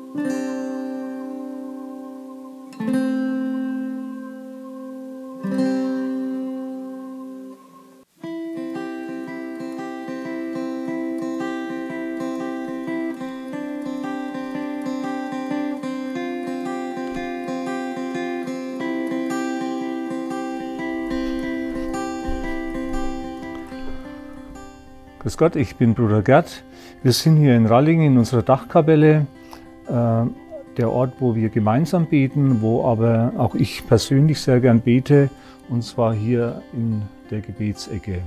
Grüß Gott, ich bin Bruder Gerd. Wir sind hier in Ralling in unserer Dachkapelle, der Ort, wo wir gemeinsam beten, wo aber auch ich persönlich sehr gern bete, und zwar hier in der Gebetsecke.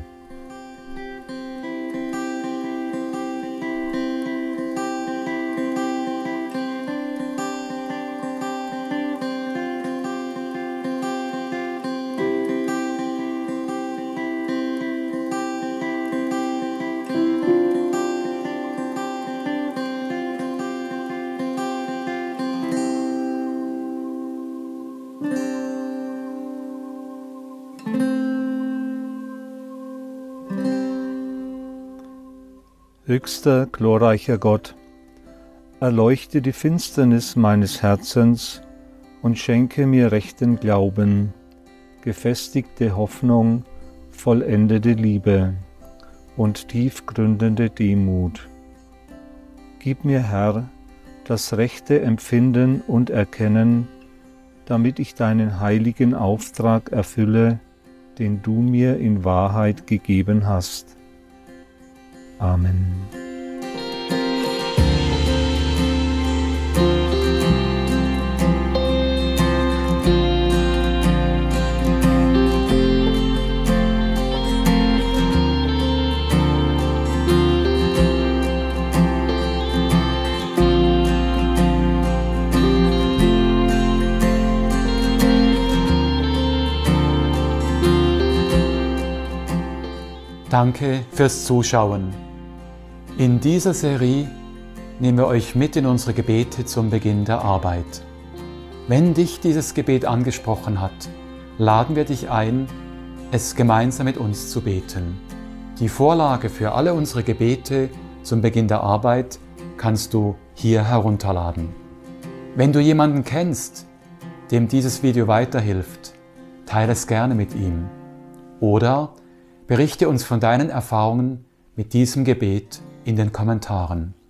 Höchster, glorreicher Gott, erleuchte die Finsternis meines Herzens und schenke mir rechten Glauben, gefestigte Hoffnung, vollendete Liebe und tiefgründende Demut. Gib mir, Herr, das rechte Empfinden und Erkennen, damit ich deinen heiligen Auftrag erfülle, den du mir in Wahrheit gegeben hast. Amen. Danke fürs Zuschauen. In dieser Serie nehmen wir euch mit in unsere Gebete zum Beginn der Arbeit. Wenn dich dieses Gebet angesprochen hat, laden wir dich ein, es gemeinsam mit uns zu beten. Die Vorlage für alle unsere Gebete zum Beginn der Arbeit kannst du hier herunterladen. Wenn du jemanden kennst, dem dieses Video weiterhilft, teile es gerne mit ihm. Oder berichte uns von deinen Erfahrungen mit diesem Gebet in den Kommentaren.